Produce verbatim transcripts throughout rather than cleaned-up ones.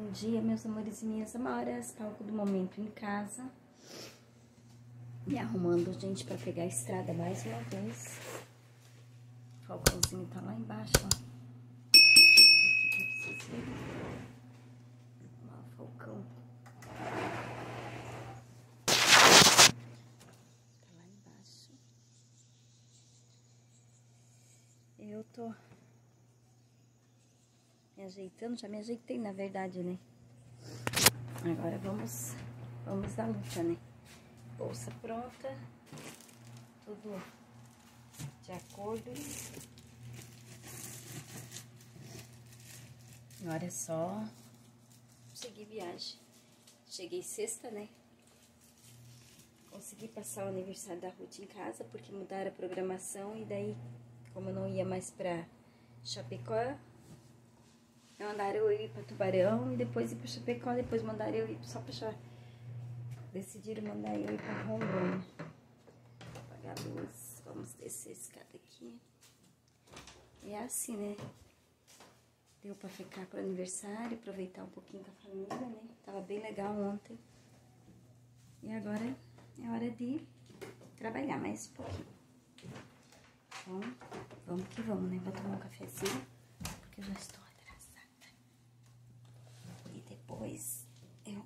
Bom dia, meus amores e minhas amoras. Palco do momento em casa. Me arrumando, gente, pra pegar a estrada mais uma vez. O Falcãozinho tá lá embaixo, ó. Olha lá o Falcão. Tá lá embaixo. Eu tô me ajeitando, já me ajeitei na verdade, né? Agora vamos, vamos à luta, né? Bolsa pronta, tudo de acordo. Agora é só seguir viagem. Cheguei sexta, né? Consegui passar o aniversário da Ruth em casa, porque mudaram a programação e daí, como eu não ia mais pra Chapecó, mandaram eu ir pra Tubarão e depois ir pra Chapecó, depois mandaram eu ir só pra Chapecó. Decidiram mandar eu ir pra Rondônia. Apagar a luz, vamos descer a escada aqui. E é assim, né? Deu pra ficar pro aniversário, aproveitar um pouquinho com a família, né? Tava bem legal ontem. E agora é hora de trabalhar mais um pouquinho. Então, vamos que vamos, né? Vou tomar um cafezinho, porque eu já estou atrasada. E depois eu...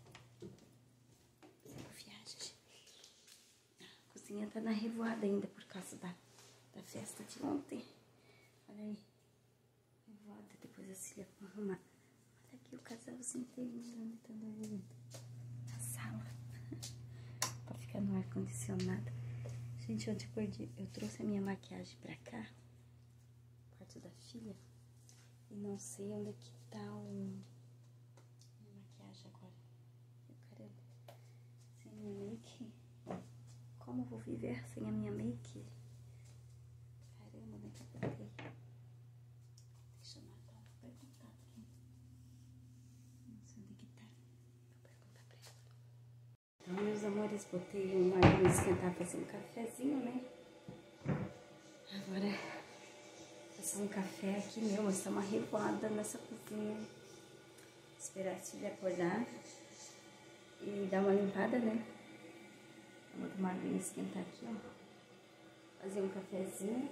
viagem. A cozinha tá na revoada ainda por causa da, da festa de ontem. Olha aí. Revoada, depois a Cília vai arrumar. Olha aqui o casalzinho inteiro, tá dormindo. Na sala. Pra ficar no ar-condicionado. Gente, ontem eu perdi. Eu trouxe a minha maquiagem pra cá. Quarto da filha. E não sei onde é que tá o... minha maquiagem agora. Caramba. Sem minha make. Como eu vou viver sem a minha make? Caramba, onde é que eu botei? Deixa eu matar, vou perguntar aqui. Não sei onde que tá. Vou perguntar pra ela. Então, meus amores, botei uma água esquentar pra fazer um cafezinho, né? Agora, passar um café aqui, meu, mas tá uma revoada nessa cozinha. Esperar a Cília acordar e dar uma limpada, né? Vou tomar uma aguinha esquentar aqui, ó. Fazer um cafezinho.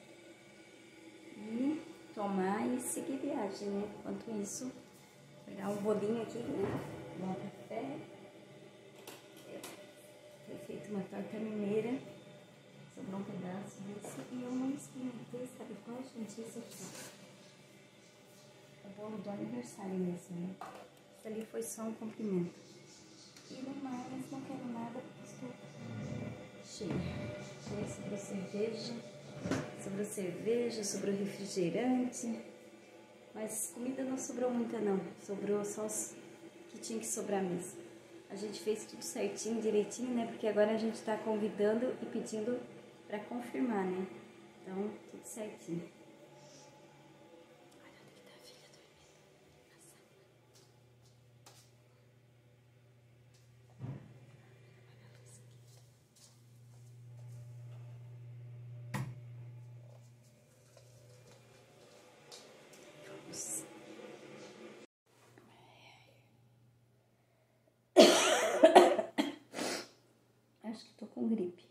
E tomar e seguir viagem, né? Enquanto isso, pegar um bolinho aqui, né? Tomar um café. Foi feita uma torta mineira. Sobrou um pedaço disso. E eu não experimentei, sabe qual, gente? Esse aqui, ó. O bolo do aniversário mesmo, né? Isso ali foi só um cumprimento. E no mais, não quero nada, porque estou cheia. Cheia sobre a cerveja, sobre a cerveja, sobre o refrigerante. Mas comida não sobrou muita, não. Sobrou só os que tinha que sobrar mesmo. A gente fez tudo certinho, direitinho, né? Porque agora a gente tá convidando e pedindo pra confirmar, né? Então, tudo certinho. Olha onde que tá a filha dormindo. Acho que tô com gripe.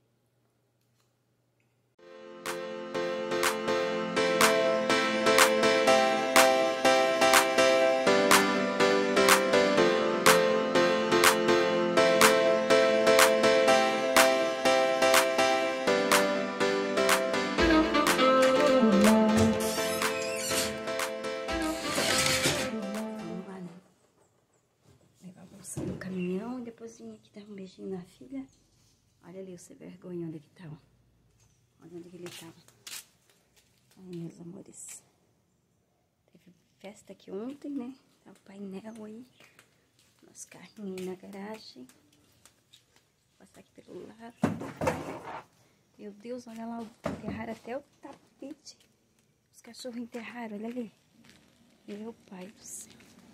No caminhão e depois vim aqui dar um beijinho na filha. Olha ali o sem vergonha onde que tá, ó. Olha onde que ele tava. Ai, meus amores. Teve festa aqui ontem, né? Tá o painel aí. Nosso carrinho aí na garagem. Vou passar aqui pelo lado. Meu Deus, olha lá, enterraram até o tapete. Os cachorros enterraram, olha ali. Meu pai do céu.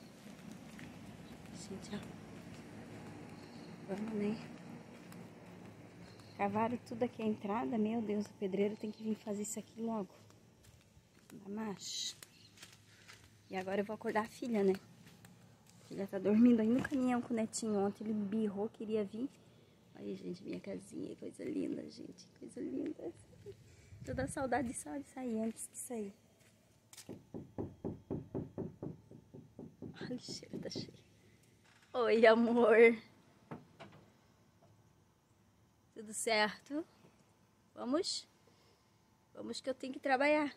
Gente, ó. Vamos, né? Cavaram tudo aqui a entrada. Meu Deus, o pedreiro tem que vir fazer isso aqui logo. Da macho. E agora eu vou acordar a filha, né? Filha tá dormindo aí no caminhão com o netinho. Ontem ele birrou, queria vir. Aí, gente, minha casinha, coisa linda, gente. Coisa linda. Tô dando saudade só de sair antes de sair. A lixeira tá cheia. Oi, amor. Tudo certo? Vamos? Vamos que eu tenho que trabalhar.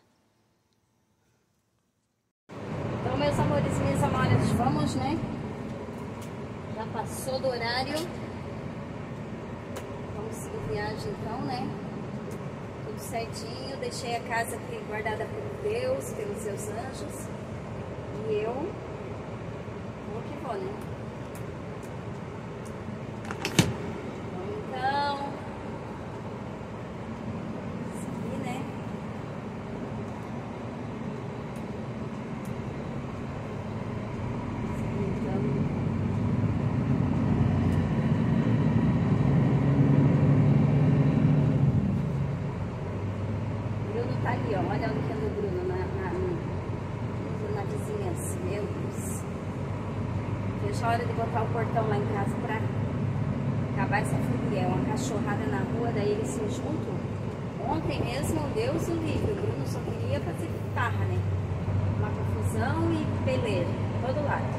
Então, meus amores e minhas amadas, vamos, né? Já passou do horário. Vamos seguir viagem então, né? Tudo certinho. Deixei a casa aqui guardada por Deus, pelos seus anjos. E eu vou que vou, né? Vamos então. Seguir, né? Tá ali, ó. Olha onde que anda o Bruno na, na, na vizinhança. Meu Deus. Veja a hora de botar o portão lá em casa pra acabar essa folia. É uma cachorrada na rua, daí eles se juntam. Ontem mesmo, Deus o livre. O Bruno só queria fazer farra, né? Uma confusão e peleira. Todo lado.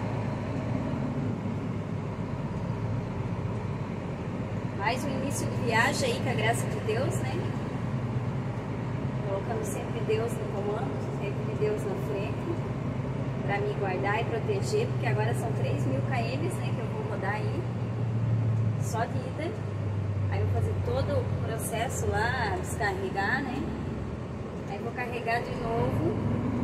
Mais um início de viagem aí, com a graça de Deus, né? Colocando sempre Deus no comando, sempre Deus na frente, para me guardar e proteger, porque agora são três mil quilômetros, né, que eu vou rodar aí, só de ida. Aí eu vou fazer todo o processo lá, descarregar, né, aí vou carregar de novo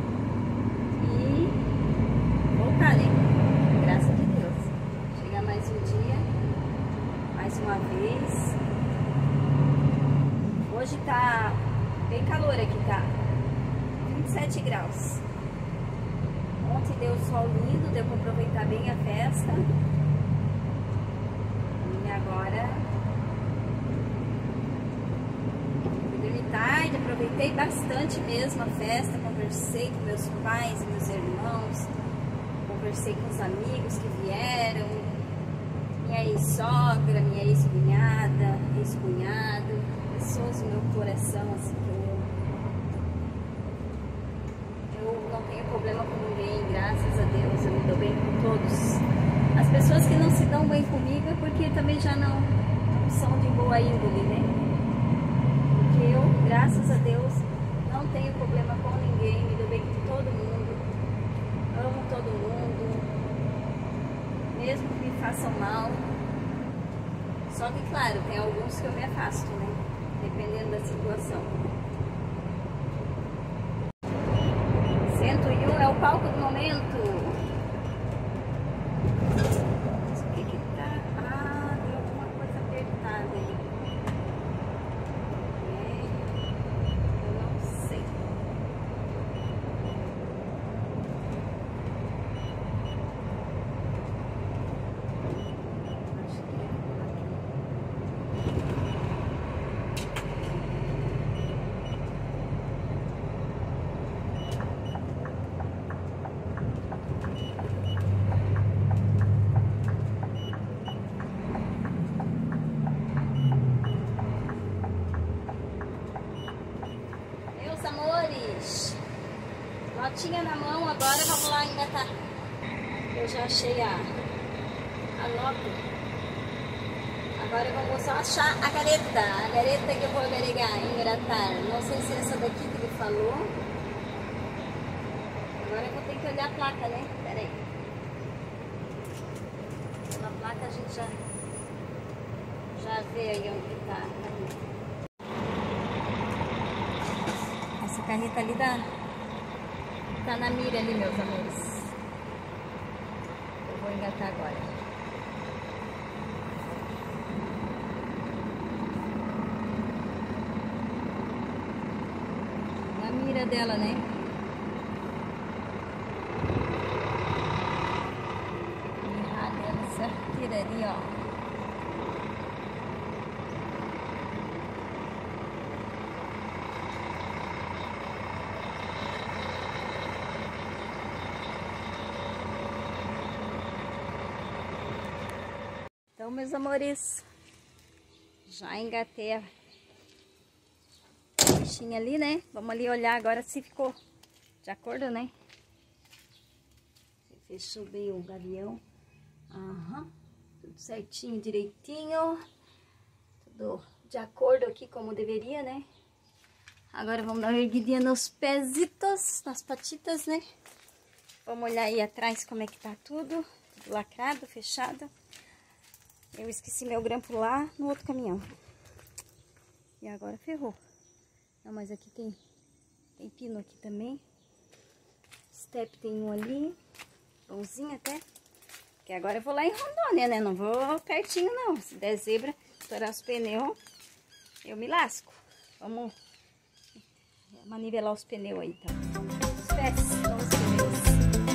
e voltar, né, graças a Deus. Chegar mais um dia, mais uma vez. Hoje tá bem calor aqui, tá? vinte e sete graus. Ontem deu sol lindo, deu pra aproveitar bem a festa. E agora fui dormir tarde, aproveitei bastante mesmo a festa. Conversei com meus pais e meus irmãos. Conversei com os amigos que vieram. Minha ex-sogra, minha ex-cunhada, ex-cunhado. Pessoas do meu coração, assim, que eu Eu não tenho problema com ninguém, graças a Deus, eu me dou bem com todos. As pessoas que não se dão bem comigo é porque também já não, não são de boa índole, né? Porque eu, graças a Deus, não tenho problema com ninguém, me dou bem com todo mundo, amo todo mundo, mesmo que me façam mal. Só que, claro, tem alguns que eu me afasto, né? Dependendo da situação. cento e um é o palco do momento. O que que tá? Ah, tem alguma coisa apertada aí. É, eu não sei. Acho que é por aqui. Amores, notinha na mão, agora vamos lá engatar. Eu já achei a, a nota. Agora eu vou só achar a careta, a careta que eu vou agregar, engratar. Não sei se é essa daqui que ele falou. Agora eu vou ter que olhar a placa, né? Pera aí. Pela placa a gente já, já vê aí onde que tá a careta. Essa carreta ali dá, tá na mira ali, meus amores. Eu vou engatar agora. Na mira dela, né? Mirrar dela certeira ali, ó. Então, meus amores, já engatei a bichinha ali, né? Vamos ali olhar agora se ficou de acordo, né? Fechou bem o gavião. Aham. Tudo certinho, direitinho. Tudo de acordo aqui como deveria, né? Agora vamos dar uma erguidinha nos pezitos, nas patitas, né? Vamos olhar aí atrás como é que tá tudo. Tudo lacrado, fechado. Eu esqueci meu grampo lá no outro caminhão. E agora ferrou. Não, mas aqui tem, tem pino aqui também. Step tem um ali. Bonzinho até. Porque agora eu vou lá em Rondônia, né? Não vou pertinho não. Se der zebra, estourar os pneus, eu me lasco. Vamos manivelar os pneus aí, então. Os pés, não os pneus.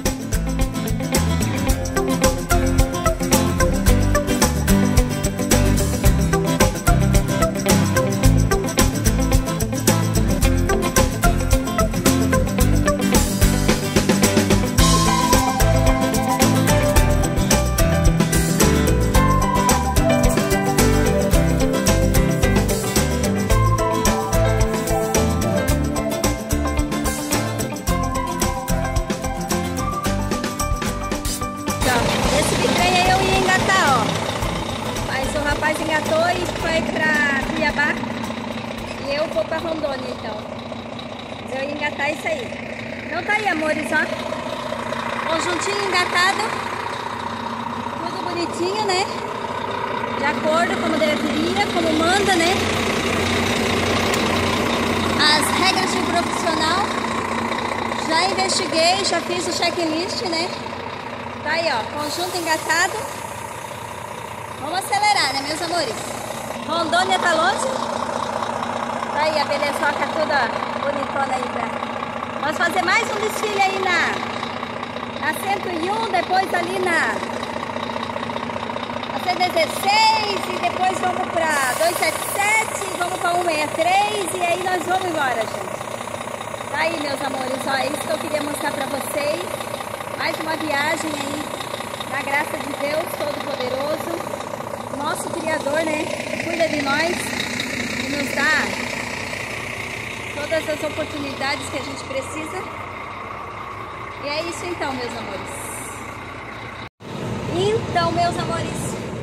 Engatou e foi pra Cuiabá e eu vou pra Rondônia, então. Mas eu ia engatar isso aí. Então tá aí, amores, ó. Conjuntinho engatado. Tudo bonitinho, né? De acordo como deveria, como manda, né? As regras de profissional. Já investiguei, já fiz o checklist, né? Tá aí, ó. Conjunto engatado. Vamos acelerar, né, meus amores? Rondônia tá longe? Tá aí a belezoca toda bonitona aí pra... Vamos fazer mais um desfile aí na... Na cento e um, depois ali na... Na cento e dezesseis e depois vamos pra duzentos e setenta e sete, vamos pra cento e sessenta e três e aí nós vamos embora, gente. Tá aí, meus amores, ó, é isso que eu queria mostrar pra vocês. Mais uma viagem aí, na graça de Deus Todo-Poderoso. Nosso Criador, né, cuida de nós e nos dá todas as oportunidades que a gente precisa. E é isso então, meus amores. Então, meus amores,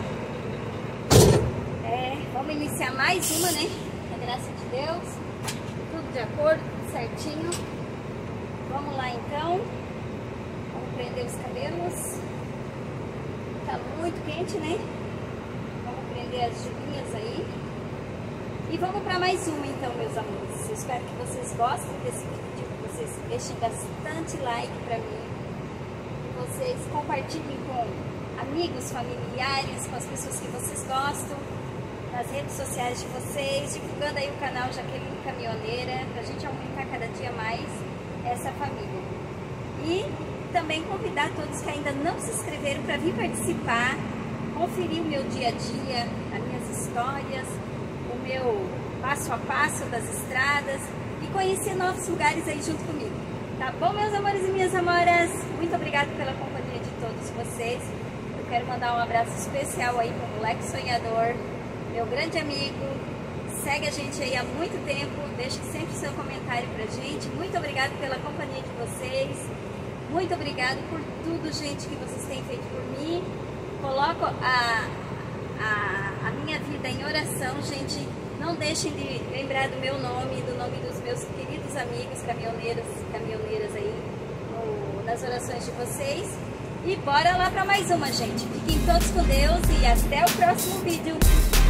é, vamos iniciar mais uma, né, na graça de Deus. Tudo de acordo, tudo certinho. Vamos lá então. Vamos prender os cabelos. Tá muito quente, né? Prender as julinhas aí. E vamos para mais uma então, meus amores. Eu espero que vocês gostem desse vídeo, que vocês deixem bastante like para mim, que vocês compartilhem com amigos, familiares, com as pessoas que vocês gostam, nas redes sociais de vocês, divulgando aí o canal Jaqueline Caminhoneira, pra gente aumentar cada dia mais essa família. E também convidar todos que ainda não se inscreveram para vir participar, conferir o meu dia a dia, as minhas histórias, o meu passo a passo das estradas e conhecer novos lugares aí junto comigo. Tá bom, meus amores e minhas amoras? Muito obrigada pela companhia de todos vocês. Eu quero mandar um abraço especial aí para o Moleque Sonhador, meu grande amigo. Segue a gente aí há muito tempo, deixe sempre seu comentário pra gente. Muito obrigada pela companhia de vocês. Muito obrigada por tudo, gente, que vocês têm feito por mim. Coloco a, a, a minha vida em oração, gente. Não deixem de lembrar do meu nome e do nome dos meus queridos amigos caminhoneiros e caminhoneiras aí no, nas orações de vocês. E bora lá para mais uma, gente. Fiquem todos com Deus e até o próximo vídeo.